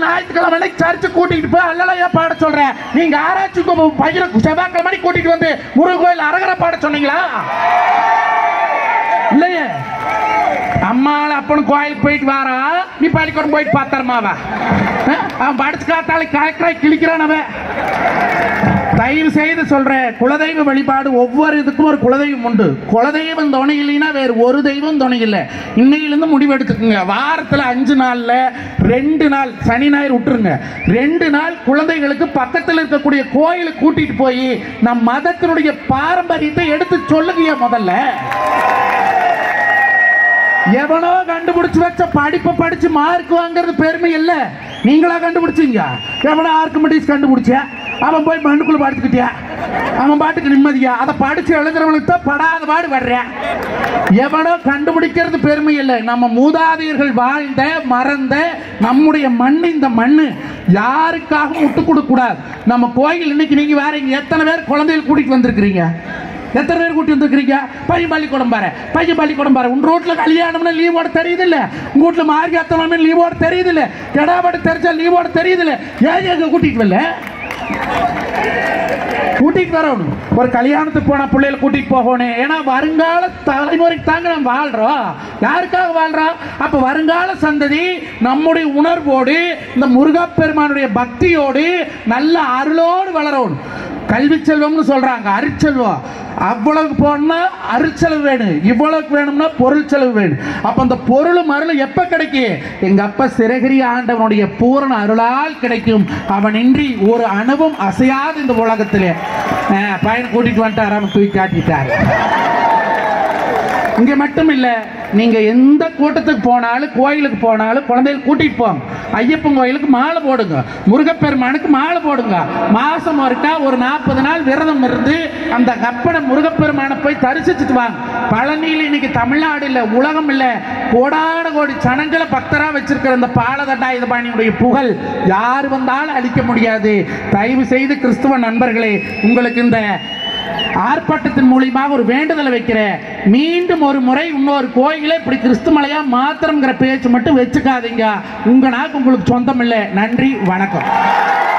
ஞாயிற்றுக்கிழமை சர்ச்சு கூட்டிட்டு போய் அல்லலையா பாட சொல்றேன். நீங்க ஆராய்ச்சிக்கு பையனை செவ்வாய்க்கிழமை கூட்டிட்டு வந்து முருகன் கோயில் அரகர பாட சொன்னீங்களா? இல்லையே. அம்மாள் அப்பனும் கோயிலுக்கு போயிட்டு வாரா, நீ பள்ளிக்கூடம் போயிட்டு பாத்தரமாவா? அவன் படிச்சு காத்தாலே காய்க்காய் கிழிக்கிறான். அவன் தயவு செய்து சொல்றேன், குலதெய்வ வழிபாடு ஒவ்வொரு இதுக்கும் ஒரு குலதெய்வம் உண்டு. குலதெய்வம் துணை இல்லைன்னா வேறு ஒரு தெய்வம் துணை இல்லை. இன்னையிலிருந்து முடிவு எடுத்துக்குங்க. வாரத்தில் 5 நாள்ல 2 நாள் சனி ஞாயிறு விட்டுருங்க. 2 நாள் குழந்தைகளுக்கு பக்கத்தில் இருக்கக்கூடிய கோயிலுக்கு கூட்டிட்டு போய் நம் மதத்தினுடைய பாரம்பரியத்தை எடுத்து சொல்லுங்க. முதல்ல எவனோ கண்டுபிடிச்சு வச்ச படிப்பை படிச்சு மார்க் வாங்குறது பெருமை இல்ல, நீங்களா கண்டுபிடிச்சீங்க. எவனோ ஆர்கிமிடிஸ் கண்டுபிடிச்ச, அவன் போய் மண்ணுக்குள்ள படுத்துக்கிட்டியா, அவன் பாட்டுக்கு நிம்மதியா. அதை படிச்சு எழுதுறவனுக்கு தான் படாத பாடு வர்றேன். எவனோ கண்டுபிடிக்கிறது பெருமை இல்லை. நம்ம மூதாதையர்கள் வாழ்ந்த மறந்த நம்முடைய மண், இந்த மண்ணு யாருக்காகவும் விட்டு கொடுக்க கூடாது. நம்ம கோயில் இன்னைக்கு நீங்க வேற எத்தனை பேர் குழந்தைகள் கூட்டிட்டு வந்திருக்கிறீங்க? எத்தனை பேர் கூட்டி வந்துருக்கீங்க? பையன் பள்ளிக்கூடம் பாரு. உன் ரோட்ல கல்யாணம்னு லீவோட தெரியுது இல்ல, உங்க வீட்டுல மார்கி அத்தனை லீவோட தெரியுது இல்ல, கெடாபாடு தெரிஞ்சா லீவோட தெரியுது இல்ல. ஏன் எங்க கூட்டிட்டு வரல? கூட்டிட்டு வரணும். ஒரு கல்யாணத்துக்கு போனா பிள்ளைகளை கூட்டிட்டு போகணும். ஏன்னா வருங்கால தலைமுறைக்கு தாங்க நம்ம வாழ்றோம். யாருக்காக வாழ்றோம்? அப்ப வருங்கால சந்ததி நம்முடைய உணர்வோடு இந்த முருகப்பெருமானுடைய பக்தியோடு நல்ல அருளோடு வளரணும். கல்வி செல்வம்னு சொல்றாங்க, அருட்செல்வம். அவ்வளவுக்கு போனா அருட்செலவு வேணும், இவ்வளவுக்கு வேணும்னா பொருள் செலவு வேணும். அப்ப அந்த பொருளும் அருளும் எப்ப கிடைக்கும்? எங்க அப்பா சிறகிரி ஆண்டவனுடைய பூரண அருளால் கிடைக்கும். அவனின்றி ஒரு அணுவும் அசையாது இந்த உலகத்திலே. பையன் கூட்டிட்டு வந்துட்டாராம தூக்கி காட்டிட்டாரு. இங்க மட்டும் இல்ல, நீங்க எந்த கூட்டத்துக்கு போனாலும் கோயிலுக்கு போனாலும் குழந்தைகள் கூட்டிட்டு போங்க. ஐயப்பன் கோயிலுக்கு மாலை போடுங்க, முருகப்பெருமானுக்கு மாலை போடுங்க. மாசம் ஒருக்கா ஒரு 40 நாள் விரதம் இருந்து அந்த கப்பனை முருகப்பெருமானை போய் தரிசிச்சுட்டு வாங்க. பழனியில் இன்னைக்கு தமிழ்நாடு இல்ல, உலகம் இல்ல, கோடான கோடி ஜனங்களை பக்தரா வச்சிருக்கிற இந்த பாலதண்டாயுதபாணியுடைய புகழ் யார் வந்தாலும் அழிக்க முடியாது. தயவு செய்து கிறிஸ்துவ நண்பர்களே, உங்களுக்கு இந்த ஆர்ப்பாட்டத்தின் மூலியமாக ஒரு வேண்டுதலை வைக்கிறேன். மீண்டும் ஒரு முறை இன்னொரு கோயிலை இப்படி கிறிஸ்து மலையா மாத்திரம்ங்கிற பேச்சு மட்டும் வச்சுக்காதீங்க. உங்க நாக்கு உங்களுக்கு சொந்தம் இல்லை. நன்றி, வணக்கம்.